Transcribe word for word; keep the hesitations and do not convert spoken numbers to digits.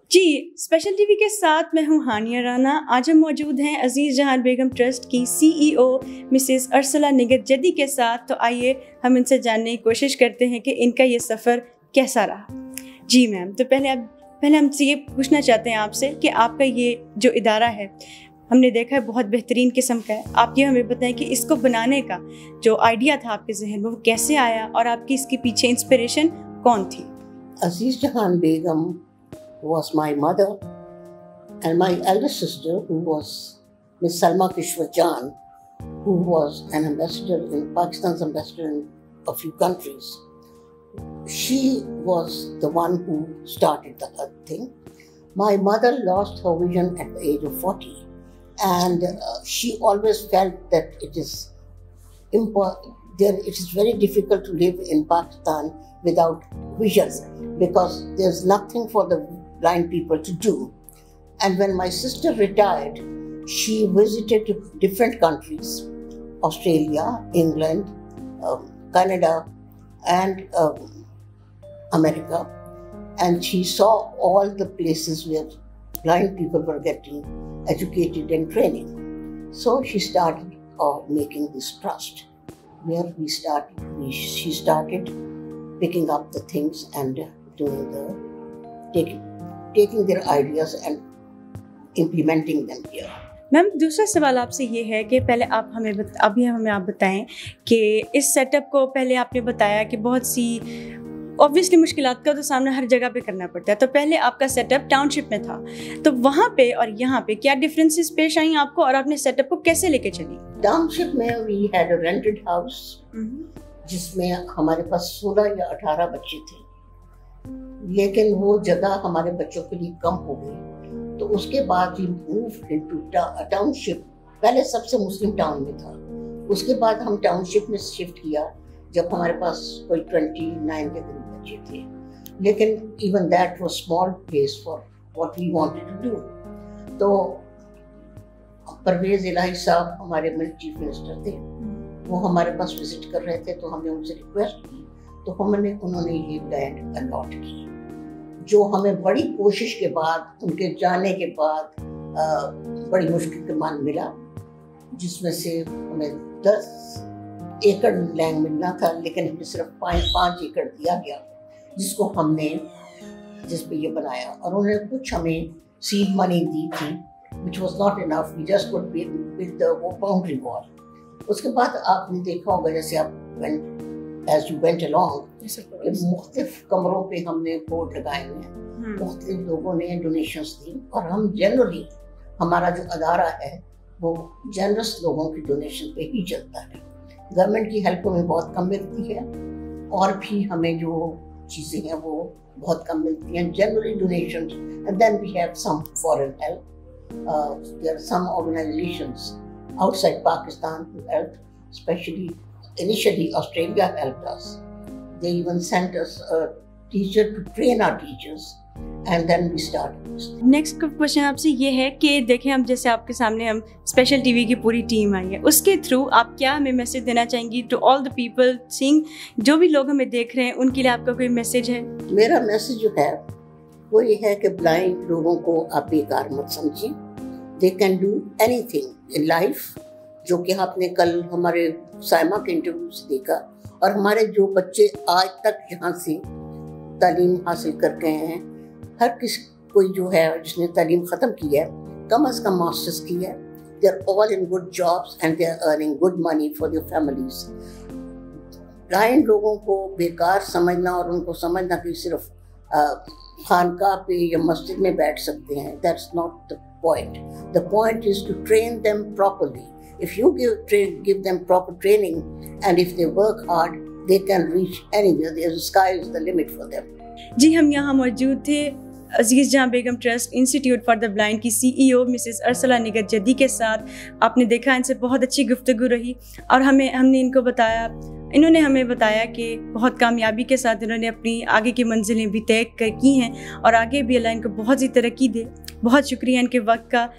जी, special TV के साथ मैं हूँ हानिया राना। आज हम मौजूद हैं अजीज़ जहान बेगम ट्रस्ट की सीईओ मिसेस अरसला निगत जदी के साथ। तो आइए हम इनसे जानने की कोशिश करते हैं कि इनका ये सफ़र कैसा रहा। जी मैम, तो पहले आप पहले हमसे ये पूछना चाहते हैं आपसे कि आपका ये जो इदारा है, हमने देखा है बहुत बेहतरीन किस्म का है। आप ये हमें बताएं कि इसको बनाने का जो आइडिया था आपके जहन में वो कैसे आया और आपकी इसके पीछे इंस्पिरेशन कौन थी? Aziz Jahan Begum was my mother, and my elder sister, who was Miss Salma Kishwar Jan, who was an ambassador in Pakistan's ambassador in a few countries. She was the one who started the whole thing. My mother lost her vision at the age of forty, and uh, she always felt that it is important. There, it is very difficult to live in Pakistan without vision, because there's nothing for the blind people to do. And when my sister retired, she visited different countries, Australia, England, um, Canada, and um, America. And she saw all the places where blind people were getting educated and training. So she started uh, making this trust, where we started, we, she started picking up the things and doing the, taking, taking their ideas and implementing them here. Ma'am, दूसरा सवाल आपसे ये है कि पहले आप हमें बत, अभी हमें आप बताएं कि इस सेटअप को पहले आपने बताया कि बहुत सी ऑब्वियसली मुश्किलात का तो सामना हर जगह पे करना पड़ता है। तो पहले आपका सेटअप टाउनशिप में था, तो वहाँ पे और यहाँ पे क्या डिफरेंसेस पेश आई आपको और आपने सेटअप को कैसे लेके चली? टाउनशिप में we had a rented house, जिसमें हमारे पास सोलह या अठारह बच्चे थे, लेकिन वो जगह हमारे बच्चों के लिए कम हो गई। तो उसके बाद वी मूव्ड इनटू टाउनशिप। पहले सबसे मुस्लिम टाउन में था, उसके बाद हम टाउनशिप में शिफ्ट किया जब हमारे पास कोई उनतीस के करीब बच्चे थे। लेकिन even that was small place for what we wanted to do. तो परवेज इलाही साहब हमारे चीफ मिनिस्टर थे, वो हमारे पास विजिट कर रहे थे, तो हमने उनसे रिक्वेस्ट की, तो हमने उन्होंने ये लैंड अलॉट की, जो हमें बड़ी कोशिश के बाद, उनके जाने के बाद आ, बड़ी मुश्किल के बाद मिला, जिसमें से हमें दस एकड़ लैंड मिलना था, लेकिन हमें सिर्फ पाँच पाँच एकड़ दिया गया, जिसको हमने जिस पे ये बनाया। और उन्होंने कुछ हमें सीड मनी दी थी, which was not enough. We just could build the boundary wall. उसके बाद आपने देखा होगा, जैसे आप went, as you went along, कि मुख्तलिफ कमरों पे हमने बोर्ड लगाए हुए हैं, मुख्तलिफ लोगों ने डोनेशंस दी, और हम जनरली हमारा जो अदारा है वो जनरस लोगों की डोनेशन पे ही चलता है। गवर्नमेंट की हेल्प हमें बहुत कम मिलती है, और भी हमें जो चीज़ें हैं वो बहुत कम मिलती हैं, generally donations, and then we have some foreign help. Uh, there are some organizations outside Pakistan who helped, especially initially Australia helped us. They even sent us a teacher to train our teachers, and then we started. Next question आपसे ये है कि देखें, हम जैसे आपके सामने हम स्पेशल टीवी की पूरी टीम आई है, उसके थ्रू आप क्या हमें मैसेज देना चाहेंगी to all the people seeing? जो भी लोग हमें देख रहे हैं उनके लिए आपका कोई मैसेज है? मेरा मैसेज जो है वो ये है कि ब्लाइंड लोगों को आप बेकार मत समझिए। They can do anything in life, जो कि आपने कल हमारे साइमा के इंटरव्यू से देखा। और हमारे जो बच्चे आज तक यहाँ से तालीम हासिल कर गए हैं, हर किसी कोई जो है जिसने तालीम ख़त्म की है, कम अज़ कम मास्टर्स की है, they are all in good jobs and they are earning good money for their families. Blind लोगों को बेकार समझना और उनको समझना कि सिर्फ खानका पे या मस्जिद में बैठ सकते हैं, that's not the point. The point is to train them properly. If you give train, give them proper training, and if they work hard, they can reach anywhere. The sky is the limit for them. जी, हम यहाँ मौजूद थे Aziz Jahan Begum trust institute for the blind की CEO Mrs Arsala Nighat Zaidi के साथ। आपने देखा इनसे बहुत अच्छी गुफ्तगू रही, और हमें हमने इनको बताया, इन्होंने हमें बताया कि बहुत कामयाबी के साथ इन्होंने अपनी आगे की मंजिलें भी तय की हैं, और आगे भी अल्लाह इनको बहुत सी तरक्की दे। बहुत शुक्रिया इनके वक्त का।